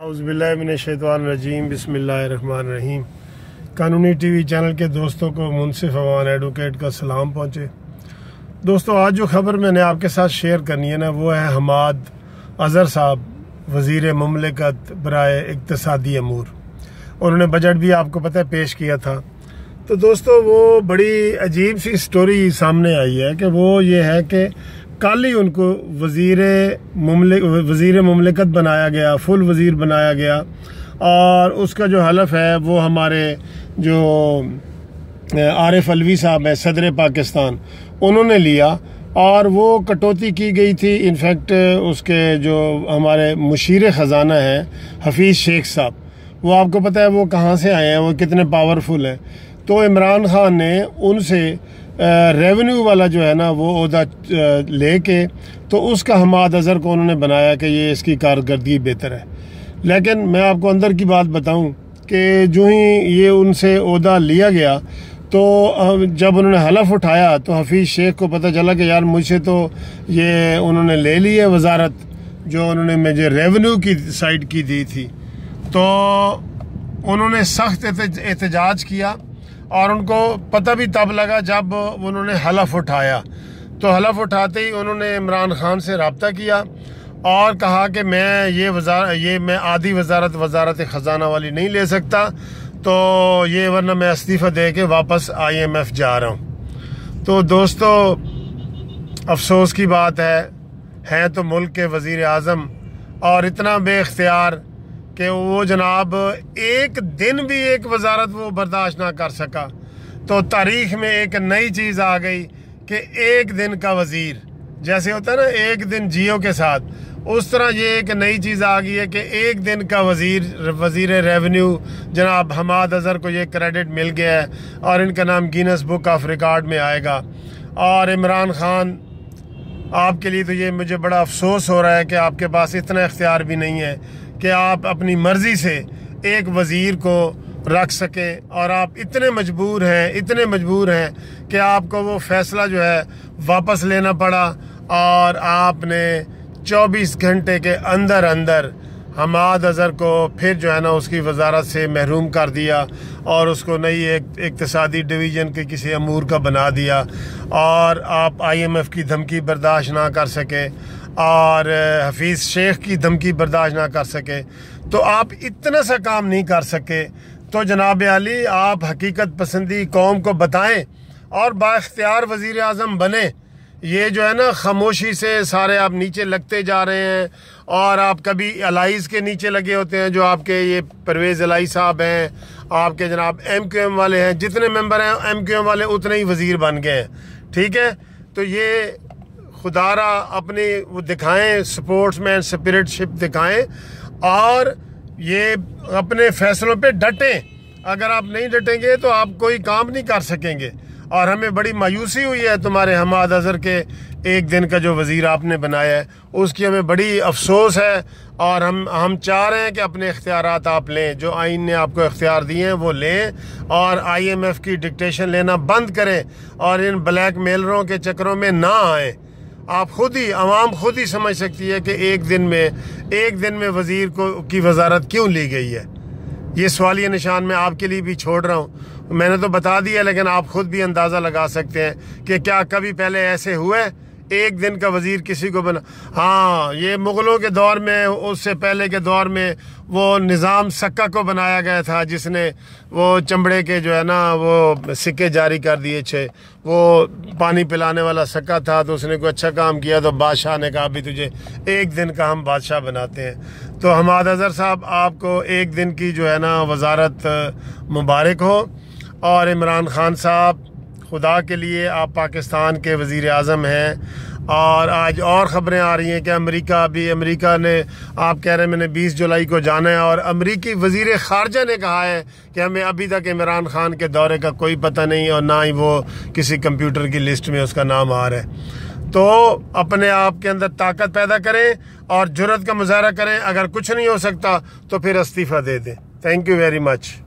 औज़ुबिल्लाहिमिनश्शैतानिर्रजीम बिस्मिल्लाहिर्रहमानिर्रहीम। कानूनी TV channel के दोस्तों को मुनसिफ अवान एडवोकेट का सलाम पहुँचे। दोस्तों, आज जो खबर मैंने आपके साथ शेयर करनी है ना, वो है हमाद अज़हर साहब, वज़ीर मुमलिकत बराए इक़्तिसादी अमूर। उन्होंने बजट भी आपको पता है पेश किया था। तो दोस्तों, वो बड़ी अजीब सी स्टोरी सामने आई है कि वो ये है कि कल ही उनको वज़ीर मुमलिकत बनाया गया, फुल वज़ीर बनाया गया, और उसका जो हलफ है वो हमारे जो आरिफ अलवी साहब है, सदर पाकिस्तान, उन्होंने लिया। और वो कटौती की गई थी। इनफैक्ट उसके जो हमारे मुशीर ख़जाना हैं हफीज़ शेख साहब, वो आपको पता है वो कहाँ से आए हैं, वो कितने पावरफुल हैं। तो इमरान खान ने उनसे रेवेन्यू वाला जो है ना वो ओहदा लेके तो उसका हमाद अज़हर को उन्होंने बनाया कि ये इसकी कारकर्दगी बेहतर है। लेकिन मैं आपको अंदर की बात बताऊं कि जो ही ये उनसे ओहदा लिया गया तो जब उन्होंने हलफ उठाया तो हफीज़ शेख को पता चला कि यार मुझसे तो ये उन्होंने ले ली है वजारत, जो उन्होंने मुझे रेवेन्यू की साइड की दी थी। तो उन्होंने सख्त एहतजाज किया और उनको पता भी तब लगा जब उन्होंने हलफ उठाया। तो हलफ उठाते ही उन्होंने इमरान खान से रब्ता किया और कहा कि मैं मैं आधी वजारत ख़जाना वाली नहीं ले सकता, तो ये वरना मैं इस्तीफ़ा दे के वापस IMF जा रहा हूँ। तो दोस्तों, अफसोस की बात है तो मुल्क के वज़ीर आज़म, और इतना बेख्तियार कि वो जनाब एक दिन भी एक वजारत वो बर्दाश्त ना कर सका। तो तारीख में एक नई चीज़ आ गई कि एक दिन का वज़ीर, जैसे होता है ना एक दिन जियो के साथ, उस तरह ये एक नई चीज़ आ गई है कि एक दिन का वज़ीर रेवेन्यू जनाब हमाद अज़हर को ये क्रेडिट मिल गया है और इनका नाम गिनेस बुक ऑफ रिकॉर्ड में आएगा। और इमरान खान, आपके लिए तो ये मुझे बड़ा अफसोस हो रहा है कि आपके पास इतना इख्तियार भी नहीं है कि आप अपनी मर्ज़ी से एक वज़ीर को रख सकें, और आप इतने मजबूर हैं कि आपको वो फ़ैसला जो है वापस लेना पड़ा, और आपने 24 घंटे के अंदर हमाद अज़हर को फिर जो है ना उसकी वजारत से महरूम कर दिया और उसको नई एक इक़्तिसादी डिवीज़न के किसी अमूर का बना दिया। और आप IMF की धमकी बर्दाश्त ना कर सके और हफीज़ शेख की धमकी बर्दाश्त ना कर सके, तो आप इतना सा काम नहीं कर सके। तो जनाब आली, आप हकीकत पसंदी कौम को बताएं और बाइख्तियार वज़ीर आज़म बने। ये जो है ना खामोशी से सारे आप नीचे लगते जा रहे हैं, और आप कभी अलाइज़ के नीचे लगे होते हैं, जो आपके ये परवेज़ अलाई साहब हैं, आपके जनाब MQM वाले हैं, जितने मेंबर हैं MQM वाले उतने ही वज़ीर बन गए हैं। ठीक है, तो ये खुदारा अपनी वो दिखाएं, स्पोर्ट्समैन स्पिरिटशिप दिखाएं और ये अपने फैसलों पे डटें। अगर आप नहीं डटेंगे तो आप कोई काम नहीं कर सकेंगे। और हमें बड़ी मायूसी हुई है तुम्हारे हमाद अज़हर के एक दिन का जो वज़ीर आपने बनाया है, उसकी हमें बड़ी अफसोस है। और हम चाह रहे हैं कि अपने इख्तियारात आप लें, जो आइन ने आपको इख्तियार दिए हैं वो लें, और IMF की डिक्टेशन लेना बंद करें और इन ब्लैक मेलरों के चक्करों में ना आएँ। आप आवाम खुद ही समझ सकती है कि एक दिन में वज़ीर की वजारत क्यों ली गई है। ये सवालिया निशान मैं आपके लिए भी छोड़ रहा हूँ। मैंने तो बता दिया, लेकिन आप खुद भी अंदाज़ा लगा सकते हैं कि क्या कभी पहले ऐसे हुआ है एक दिन का वज़ीर किसी को बना। हाँ, ये मुग़लों के दौर में, उससे पहले के दौर में वो निज़ाम सक्का को बनाया गया था, जिसने वो चमड़े के जो है ना वो सिक्के जारी कर दिए थे। वो पानी पिलाने वाला सक्का था, तो उसने कोई अच्छा काम किया तो बादशाह ने कहा भी तुझे एक दिन का हम बादशाह बनाते हैं। तो हमाद अज़हर साहब, आपको एक दिन की जो है ना वजारत मुबारक हो। और इमरान खान साहब, खुदा के लिए आप पाकिस्तान के वज़ीर आज़म हैं। और आज और ख़बरें आ रही हैं कि अमेरिका ने, आप कह रहे हैं मैंने 20 जुलाई को जाना है, और अमेरिकी वज़ीर ख़ारजा ने कहा है कि हमें अभी तक इमरान खान के दौरे का कोई पता नहीं, और ना ही वो किसी कंप्यूटर की लिस्ट में उसका नाम आ रहा है। तो अपने आप के अंदर ताकत पैदा करें और जुर्रत का मुज़ाहरा करें। अगर कुछ नहीं हो सकता तो फिर इस्तीफ़ा दे दें। Thank you very much.